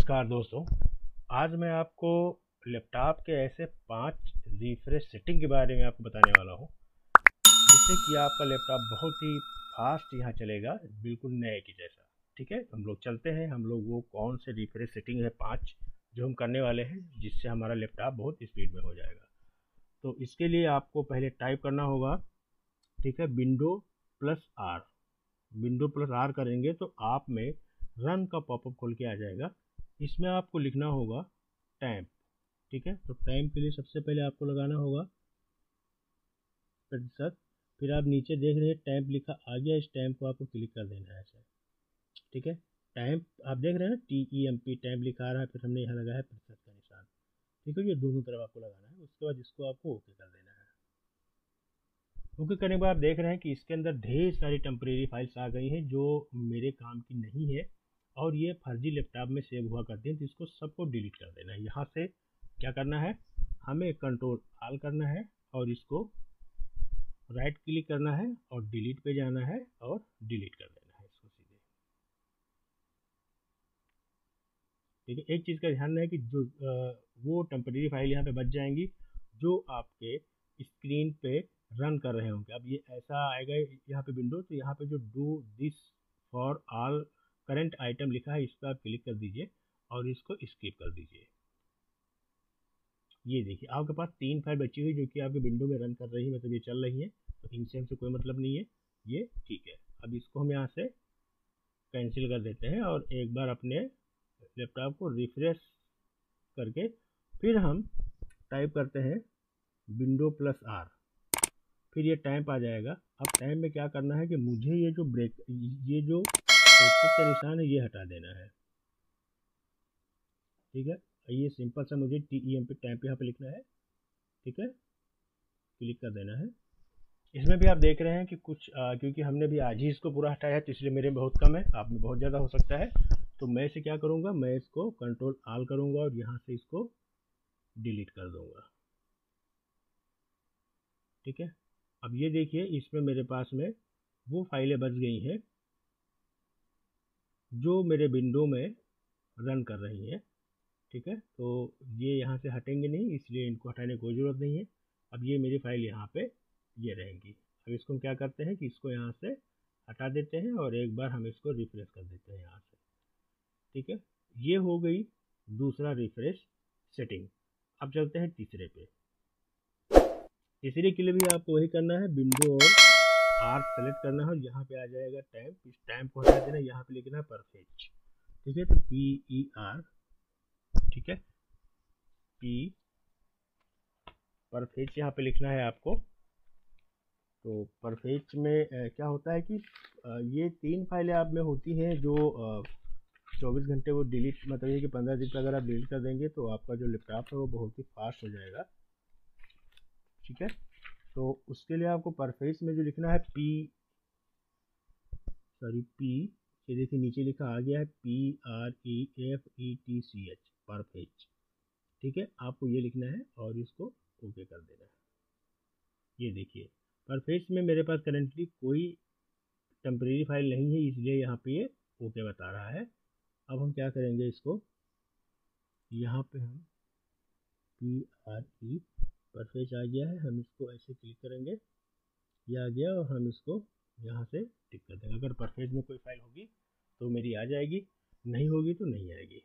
नमस्कार दोस्तों। आज मैं आपको लैपटॉप के ऐसे 5 रिफ्रेश सेटिंग के बारे में आपको बताने वाला हूं, जिससे कि आपका लैपटॉप बहुत ही फास्ट यहाँ चलेगा, बिल्कुल नए की जैसा। ठीक है, हम लोग चलते हैं। हम लोग वो कौन से रिफ्रेश सेटिंग है 5 जो हम करने वाले हैं, जिससे हमारा लैपटॉप बहुत स्पीड में हो जाएगा। तो इसके लिए आपको पहले टाइप करना होगा, ठीक है, विंडो+R। विंडो+R करेंगे तो आप में रन का पॉपअप खोल के आ जाएगा। इसमें आपको लिखना होगा टैम्प। ठीक है, तो टैम्प के लिए सबसे पहले आपको लगाना होगा प्रतिशत। फिर आप नीचे देख रहे हैं टैम्प लिखा आ गया, इस टैम्प को आपको क्लिक कर देना है ऐसे। ठीक है, टैम्प आप देख रहे हैं ना, TEMP टैम्प लिखा आ रहा है, फिर हमने यहाँ लगाया है प्रतिशत का निशान। ठीक है, ये दोनों तरफ आपको लगाना है। उसके बाद इसको आपको ओके कर देना है। ओके करने के बाद आप देख रहे हैं कि इसके अंदर ढेर सारी टेम्परेरी फाइल्स आ गई हैं जो मेरे काम की नहीं है और ये फर्जी लैपटॉप में सेव हुआ करती हैं, तो इसको सबको डिलीट कर देना है। यहाँ से क्या करना है, हमें कंट्रोल-ऑल करना है और इसको राइट क्लिक करना है और डिलीट पे जाना है और डिलीट कर देना है इसको सीधे। ठीक है, एक चीज़ का ध्यान रहे कि जो वो टेम्परेरी फाइल यहाँ पे बच जाएंगी जो आपके स्क्रीन पे रन कर रहे होंगे। अब ये ऐसा आएगा यहाँ पे विंडो, तो यहाँ पे जो do this for all current item लिखा है, इस पर आप क्लिक कर दीजिए और इसको स्किप कर दीजिए। ये देखिए आपके पास 3 फाइल बची हुई जो कि आपके विंडो में रन कर रही है, मतलब ये चल रही है, तो इनसे हमसे कोई मतलब नहीं है, ये ठीक है। अब इसको हम यहाँ से कैंसिल कर देते हैं और एक बार अपने लैपटॉप को रिफ्रेश करके फिर हम टाइप करते हैं विंडो+R। फिर ये टैम्प आ जाएगा। अब टैम्प में क्या करना है कि मुझे ये जो प्रतिशत का निशान है ये हटा देना है। ठीक है, ये सिंपल सा मुझे TEMP टैम्प यहाँ पे लिखना है। ठीक है, क्लिक कर देना है। इसमें भी आप देख रहे हैं कि कुछ क्योंकि हमने भी आज ही इसको पूरा हटाया है, तो इसलिए मेरे में बहुत कम है, आप में बहुत ज़्यादा हो सकता है। तो मैं इसे क्या करूँगा, मैं इसको कंट्रोल-ऑल करूँगा और यहाँ से इसको डिलीट कर दूँगा। ठीक है, अब ये देखिए इसमें मेरे पास में वो फाइलें बच गई हैं जो मेरे विंडो में रन कर रही हैं। ठीक है, तो ये यहाँ से हटेंगे नहीं, इसलिए इनको हटाने की कोई ज़रूरत नहीं है। अब ये मेरी फाइल यहाँ पे ये रहेंगी। अब इसको हम क्या करते हैं कि इसको यहाँ से हटा देते हैं और एक बार हम इसको रिफ्रेश कर देते हैं यहाँ से। ठीक है, ये हो गई दूसरा रिफ्रेश सेटिंग। अब चलते हैं तीसरे पे। तीसरे के लिए भी आपको वही करना है, विंडो और R सेलेक्ट करना है और यहाँ पे आ जाएगा टैम्प। इस टैम्प को हटा देना, यहाँ पे लिखना है परफेच। ठीक है, तो PER, ठीक है, P परफेच यहाँ पे लिखना है आपको। तो परफेच में क्या होता है कि ये 3 फाइलें आप में होती हैं जो 24 घंटे वो डिलीट, मतलब ये कि 15 दिन पर अगर आप डिलीट कर देंगे तो आपका जो लैपटॉप है वो बहुत ही फास्ट हो जाएगा। ठीक है, तो उसके लिए आपको परफेच में जो लिखना है P, ये देखिए नीचे लिखा आ गया है PREFETCH, परफेच। ठीक है, आपको ये लिखना है और इसको ओके कर देना है। ये देखिए परफेच में मेरे पास करेंटली कोई टेम्परेरी फाइल नहीं है, इसलिए यहाँ पे ये ओके बता रहा है। अब हम क्या करेंगे, इसको यहाँ पे हम PRE परफेच आ गया है, हम इसको ऐसे क्लिक करेंगे, ये आ गया और हम इसको यहाँ से टिक कर देंगे। अगर परफेच में कोई फाइल होगी तो मेरी आ जाएगी, नहीं होगी तो नहीं आएगी।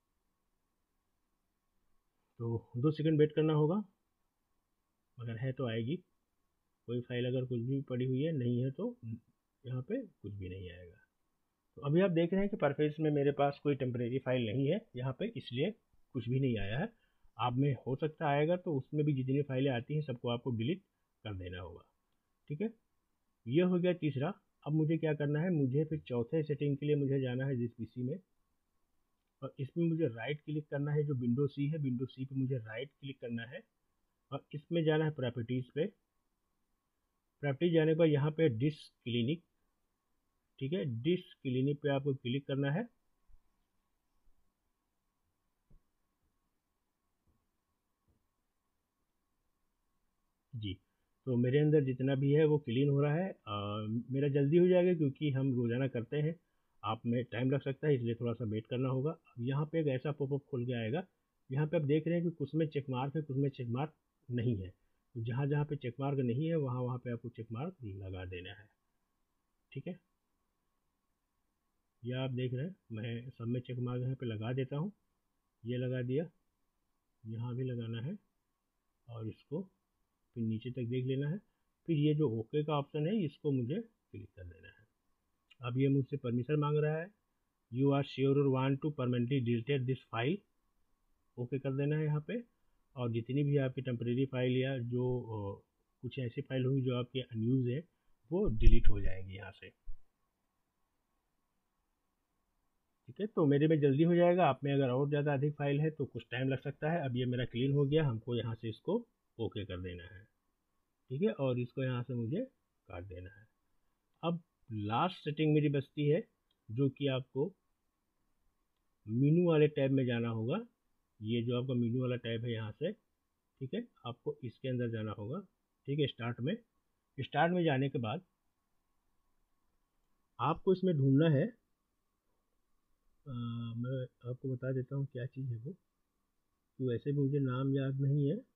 तो 2 सेकंड वेट करना होगा, अगर है तो आएगी। कोई फाइल अगर कुछ भी पड़ी हुई है, नहीं है तो यहाँ पे कुछ भी नहीं आएगा। तो अभी आप देख रहे हैं कि परफेच में मेरे पास कोई टेम्परेरी फाइल नहीं है यहाँ पे, इसलिए कुछ भी नहीं आया है। आप में हो सकता आएगा, तो उसमें भी जितनी फाइलें आती हैं सबको आपको डिलीट कर देना होगा। ठीक है, ये हो गया तीसरा। अब मुझे क्या करना है, मुझे फिर चौथे सेटिंग के लिए मुझे जाना है जिस PC में, और इसमें मुझे राइट क्लिक करना है। जो विंडो C है, विंडो C पे मुझे राइट क्लिक करना है और इसमें जाना है प्रॉपर्टीज़ पे। प्रॉपर्टीज जाने पर यहाँ पे डिस्क क्लिनिक, ठीक है, डिस्क क्लिनिक पे आपको क्लिक करना है। जी, तो मेरे अंदर जितना भी है वो क्लीन हो रहा है। मेरा जल्दी हो जाएगा क्योंकि हम रोज़ाना करते हैं आप में टाइम लग सकता है, इसलिए थोड़ा सा वेट करना होगा। अब यहाँ पे एक ऐसा पॉपअप खुल के आएगा, यहाँ पे आप देख रहे हैं कि कुछ में चेक मार्क है, कुछ में चेक मार्क नहीं है। तो जहाँ जहाँ पे चेक मार्क नहीं है वहाँ वहाँ पे आपको चेक मार्क लगा देना है, ठीक है। यह आप देख रहे हैं, मैं सब में चेक मार्क यहाँ पे लगा देता हूँ। ये लगा दिया, यहाँ भी लगाना है और इसको फिर नीचे तक देख लेना है। फिर ये जो ओके का ऑप्शन है इसको मुझे क्लिक कर देना है। अब ये मुझसे परमिशन मांग रहा है, you are sure or want to permanently deleted this file, okay कर देना है यहाँ पे। और जितनी भी आपकी टेम्परेरी फाइल या जो कुछ ऐसी फाइल होंगी जो आपके अनयूज है वो डिलीट हो जाएंगी यहाँ से, ठीक है। तो मेरे में जल्दी हो जाएगा, आप में अगर और ज़्यादा अधिक फाइल है तो कुछ टाइम लग सकता है। अब ये मेरा क्लीन हो गया, हमको यहाँ से इसको ओके कर देना है, ठीक है। और इसको यहाँ से मुझे काट देना है। अब लास्ट सेटिंग मेरी बचती है, जो कि आपको मेनू वाले टैब में जाना होगा। ये जो आपका मेनू वाला टैब है यहाँ से, ठीक है, आपको इसके अंदर जाना होगा, ठीक है। स्टार्ट में जाने के बाद आपको इसमें ढूंढना है, मैं आपको बता देता हूँ क्या चीज़ है वो, तो वैसे भी मुझे नाम याद नहीं है।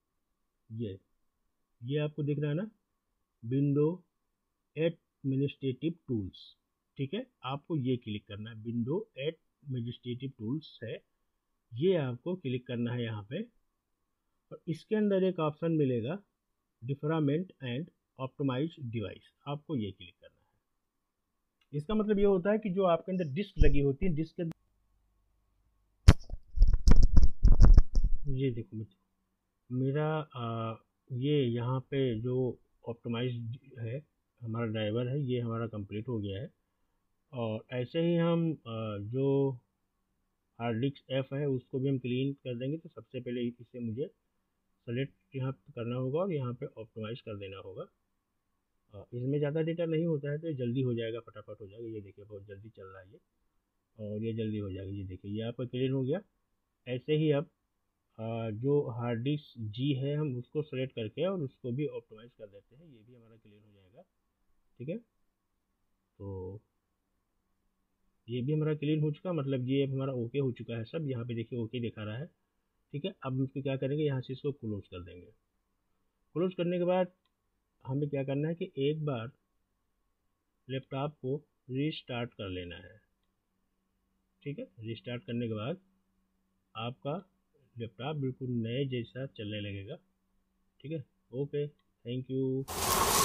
ये आपको दिख रहा है ना, विंडो एडमिनिस्ट्रेटिव टूल्स, ठीक है। आपको ये क्लिक करना है, विंडो एडमिनिस्ट्रेटिव टूल्स है, ये आपको क्लिक करना है यहाँ पे। और इसके अंदर एक ऑप्शन मिलेगा डिफरामेंट एंड ऑप्टिमाइज डिवाइस, आपको ये क्लिक करना है। इसका मतलब ये होता है कि जो आपके अंदर डिस्क लगी होती है, डिस्क के ये देखो मेरा ये यहाँ पे जो ऑप्टिमाइज है हमारा ड्राइवर है, ये हमारा कंप्लीट हो गया है। और ऐसे ही हम जो हार्ड डिस्क एफ है उसको भी हम क्लीन कर देंगे। तो सबसे पहले इसे मुझे सेलेक्ट यहाँ करना होगा और यहाँ पे ऑप्टिमाइज कर देना होगा। इसमें ज़्यादा डेटा नहीं होता है तो ये जल्दी हो जाएगा, फटाफट हो जाएगा। ये देखिए बहुत जल्दी चल रहा है ये, और ये जल्दी हो जाएगा। ये देखिए ये आपका क्लीन हो गया। ऐसे ही अब जो हार्ड डिस्क जी है हम उसको सेलेक्ट करके और उसको भी ऑप्टिमाइज कर देते हैं, ये भी हमारा क्लीन हो जाएगा, ठीक है। तो ये भी हमारा क्लीन हो चुका, मतलब ये हमारा ओके हो चुका है सब। यहाँ पे देखिए ओके दिखा रहा है, ठीक है। अब इसको क्या करेंगे, यहाँ से इसको क्लोज कर देंगे। क्लोज करने के बाद हमें क्या करना है कि एक बार लैपटॉप को रीस्टार्ट कर लेना है, ठीक है। रीस्टार्ट करने के बाद आपका लैपटॉप बिल्कुल नए जैसा चलने लगेगा, ठीक है। Okay, thank you.